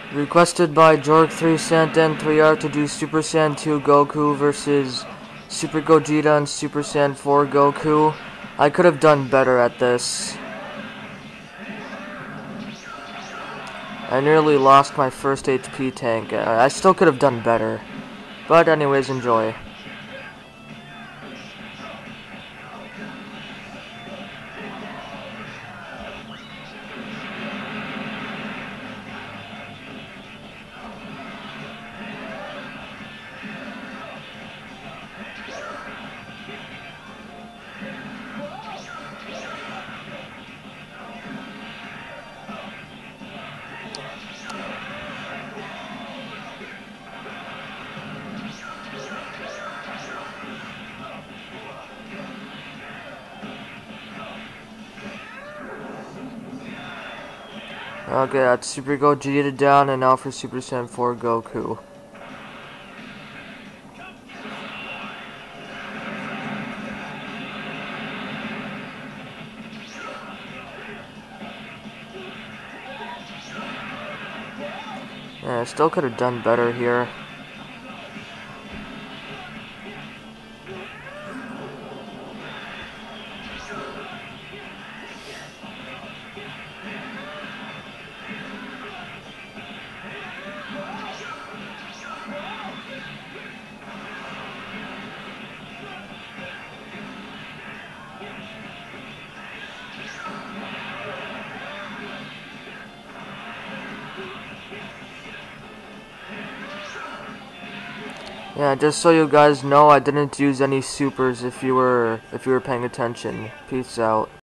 Requested by Jorg3 Santen 3R to do Super Saiyan 2 Goku versus Super Gogeta and Super Saiyan 4 Goku. I could have done better at this. I nearly lost my first HP tank. I still could have done better. But anyways, enjoy. Okay, that's Super Gogeta down, and now for Super Saiyan 4 Goku. Yeah, I still could have done better here. Yeah, just so you guys know, I didn't use any supers if you were paying attention. Peace out.